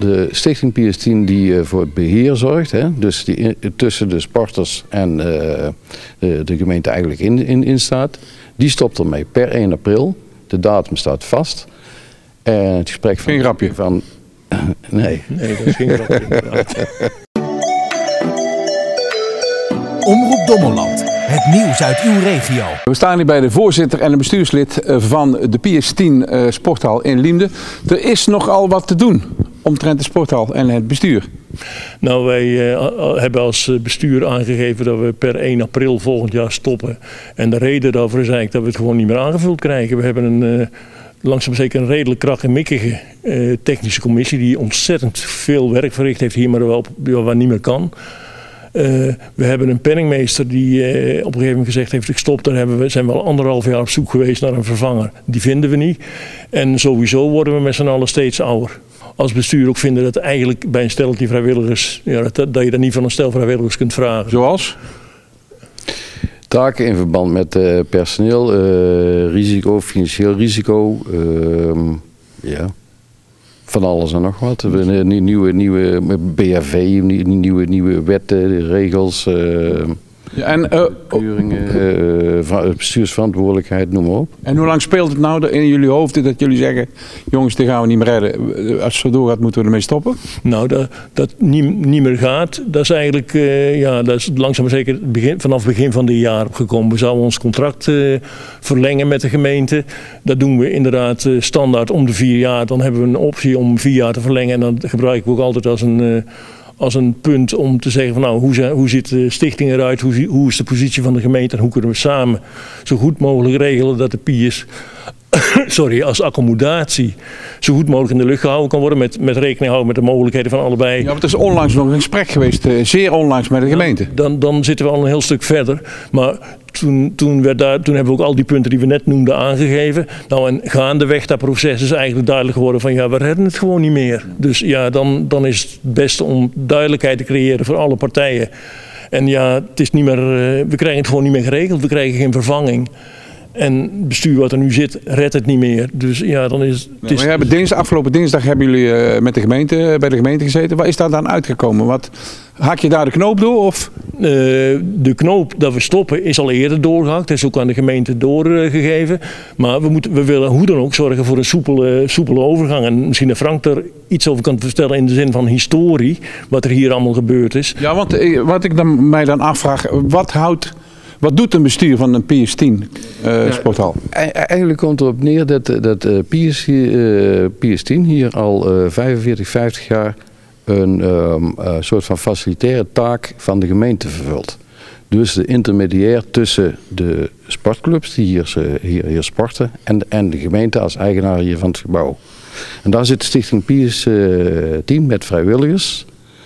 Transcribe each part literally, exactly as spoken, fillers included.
De Stichting Pius tien die uh, voor het beheer zorgt, hè, dus die in, tussen de sporters en uh, de, de gemeente eigenlijk in, in, in staat, die stopt ermee per één april. De datum staat vast. En het gesprek van... Geen grapje. Van, nee. Nee, dat is geen grapje. Omroep Dommelland. Het nieuws uit uw regio. We staan hier bij de voorzitter en de bestuurslid van de Pius tien uh, sporthal in Liemde. Er is nogal wat te doen omtrent de sporthal en het bestuur. Nou, wij uh, hebben als bestuur aangegeven dat we per één april volgend jaar stoppen. En de reden daarvoor is eigenlijk dat we het gewoon niet meer aangevuld krijgen. We hebben een... Uh, langzaam zeker een redelijk krak en mikkige uh, technische commissie die ontzettend veel werk verricht heeft hier, maar wel wat niet meer kan. Uh, we hebben een penningmeester die uh, op een gegeven moment gezegd heeft: ik stop, daar hebben we, zijn we al anderhalf jaar op zoek geweest naar een vervanger. Die vinden we niet. En sowieso worden we met z'n allen steeds ouder. Als bestuur ook vinden dat eigenlijk bij een steltje vrijwilligers, ja, dat, dat je dat niet van een stel vrijwilligers kunt vragen. Zoals? Taken in verband met uh, personeel, uh, risico, financieel risico, uh, ja, van alles en nog wat. We hebben een nieuwe, nieuwe B H V, nieuwe, nieuwe wetten, regels, uh, ja, en uh, keuringen, uh, bestuursverantwoordelijkheid, noem maar op. En hoe lang speelt het nou in jullie hoofden dat jullie zeggen: jongens, dit gaan we niet meer redden. Als het zo doorgaat, moeten we ermee stoppen? Nou, dat, dat niet, niet meer gaat, dat is eigenlijk uh, ja, dat is langzaam maar zeker begin, vanaf het begin van dit jaar opgekomen. We zouden ons contract uh, verlengen met de gemeente. Dat doen we inderdaad uh, standaard om de vier jaar. Dan hebben we een optie om vier jaar te verlengen. En dat gebruiken we ook altijd als een... Uh, als een punt om te zeggen van nou, hoe, zijn, hoe ziet de stichting eruit, hoe, hoe is de positie van de gemeente en hoe kunnen we samen zo goed mogelijk regelen dat de Pius sorry, als accommodatie zo goed mogelijk in de lucht gehouden kan worden met, met rekening houden met de mogelijkheden van allebei. Ja, want er is onlangs nog een gesprek geweest, zeer onlangs met de gemeente. Dan, dan zitten we al een heel stuk verder. Maar toen, toen, werd daar, toen hebben we ook al die punten die we net noemden aangegeven. Nou, en gaandeweg dat proces is eigenlijk duidelijk geworden van ja, we redden het gewoon niet meer. Dus ja, dan, dan is het beste om duidelijkheid te creëren voor alle partijen. En ja, het is niet meer, we krijgen het gewoon niet meer geregeld, we krijgen geen vervanging. En het bestuur wat er nu zit, redt het niet meer. Dus ja, dan is het... Nee, maar hebben dinsdag, afgelopen dinsdag hebben jullie uh, met de gemeente, bij de gemeente gezeten. Wat is daar dan uitgekomen? Wat, haak je daar de knoop door? Of? Uh, de knoop dat we stoppen is al eerder doorgehakt. Dat is ook aan de gemeente doorgegeven. Maar we, moeten, we willen hoe dan ook zorgen voor een soepele, soepele overgang. En misschien dat Frank er iets over kan vertellen in de zin van historie. Wat er hier allemaal gebeurd is. Ja, want uh, wat ik dan, mij dan afvraag. Wat houdt... Wat doet een bestuur van een Pius tien uh, ja, sporthal? Eigenlijk komt erop neer dat, dat uh, Pius, uh, Pius tien hier al uh, vijfenveertig, vijftig jaar een um, uh, soort van facilitaire taak van de gemeente vervult. Dus de intermediair tussen de sportclubs die hier, hier, hier sporten en, en de gemeente als eigenaar hier van het gebouw. En daar zit de Stichting Pius uh, tien met vrijwilligers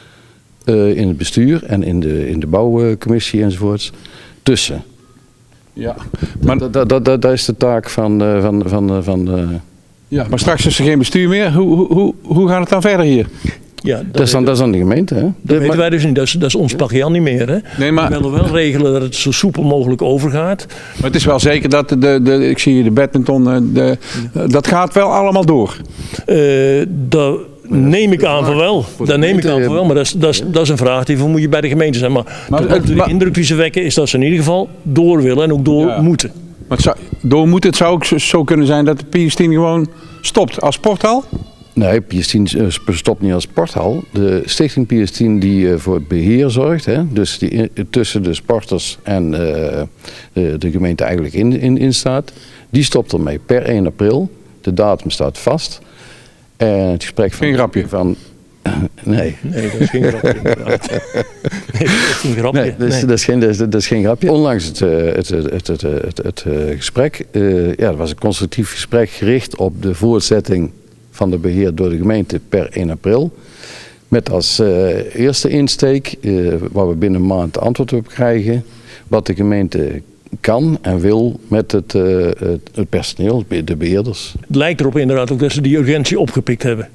uh, in het bestuur en in de, in de bouwcommissie enzovoorts. Tussen. Ja, maar dat, dat, dat, dat is de taak van, uh, van, van, van uh, ja, maar straks is er geen bestuur meer. Hoe, hoe, hoe gaat het dan verder hier? Ja, dat, dat, is dan, dat is dan de gemeente, hè? Dat de, weten maar, wij dus niet. Dat is, dat is ons pakje niet meer, hè? Nee, maar, we willen wel regelen dat het zo soepel mogelijk overgaat. Maar het is wel zeker dat de, de, de ik zie hier de badminton, de, ja. dat gaat wel allemaal door. Uh, dat neem ik aan van wel. Dat neem ik aan van wel, maar dat is, dat, is, dat is een vraag die moet je bij de gemeente zijn. Maar, maar de, de indruk die ze wekken is dat ze in ieder geval door willen en ook door ja. moeten. Maar het zou, door moeten, het zou ook zo, zo kunnen zijn dat de Pius tien gewoon stopt als sporthal? Nee, Pius tien stopt niet als sporthal. De Stichting Pius tien die uh, voor het beheer zorgt, hè, dus die in, tussen de sporters en uh, de, de gemeente eigenlijk in, in, in staat, die stopt ermee per één april. De datum staat vast. En het gesprek van... Geen grapje. Van, nee. Nee, dat is geen grapje. Nee, dat is geen grapje. Nee, dat is, nee. dat, is geen, dat, is, dat is geen grapje. Onlangs het, het, het, het, het, het, het gesprek, uh, ja, dat was een constructief gesprek gericht op de voortzetting van de beheer door de gemeente per één april. Met als uh, eerste insteek, uh, waar we binnen een maand antwoord op krijgen, wat de gemeente kan en wil met het, uh, het, het personeel, de beheerders. Het lijkt erop inderdaad ook dat ze die urgentie opgepikt hebben.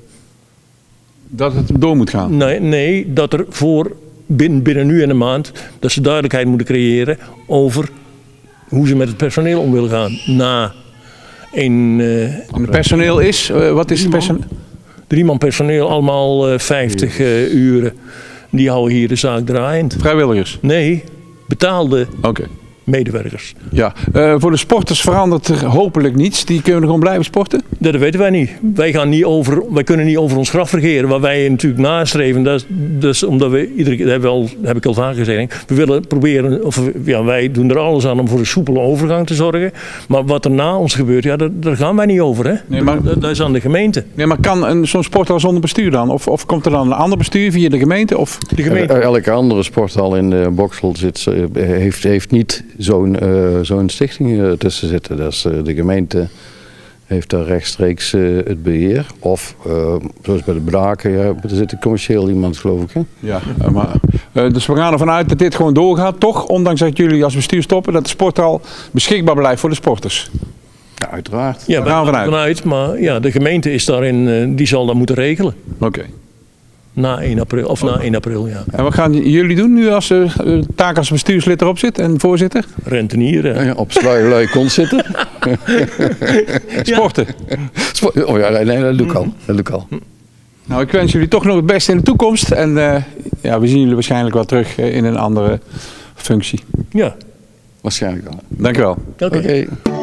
Dat het door moet gaan? Nee, nee dat er voor binnen, binnen nu en een maand, dat ze duidelijkheid moeten creëren over hoe ze met het personeel om willen gaan. Na een... Uh, en het personeel is, uh, wat is het personeel? Drie man personeel, allemaal uh, vijftig uh, uren. Die houden hier de zaak draaiend. Vrijwilligers? Nee, betaalde okay. medewerkers. Ja, uh, voor de sporters verandert er hopelijk niets. Die kunnen gewoon blijven sporten? Dat weten wij niet. Wij, gaan niet over, wij kunnen niet over ons graf regeren. Wat wij natuurlijk nastreven, dat is, dat is omdat we iedere keer, dat hebben we al, heb ik al vaker gezegd, we willen proberen, of ja, wij doen er alles aan om voor een soepele overgang te zorgen. Maar wat er na ons gebeurt, ja, daar, daar gaan wij niet over. Hè? Nee, maar, dat, dat is aan de gemeente. Nee, maar kan zo'n sporthal zonder bestuur dan? Of, of komt er dan een ander bestuur via de gemeente? Of? De gemeente. Elke andere sporthal in uh, Boksel zit, uh, heeft, heeft niet zo'n uh, zo'n stichting uh, tussen zitten. Dat is, uh, de gemeente heeft daar rechtstreeks uh, het beheer. Of uh, zoals bij de Braken, ja, er zit een commercieel iemand, geloof ik. Hè? Ja, maar, uh, dus we gaan ervan uit dat dit gewoon doorgaat, toch? Ondanks dat jullie als bestuur stoppen, dat de sporthal beschikbaar blijft voor de sporters. Ja, uiteraard. Ja, we gaan ervan uit. uit. Maar ja, de gemeente is daarin, uh, die zal dat moeten regelen. Oké. Okay. Na één april, of na één april, ja. En wat gaan jullie doen nu als de uh, taak als bestuurslid erop zit en voorzitter? Rentenieren. Ja, ja, op lui kont zitten. Sporten. Sport, oh ja, nee, dat doe ik al. Dat doe ik al. Nou, ik wens jullie toch nog het beste in de toekomst. En uh, ja, we zien jullie waarschijnlijk wel terug uh, in een andere functie. Ja. Waarschijnlijk wel. Dank u wel. Oké. Okay. Okay.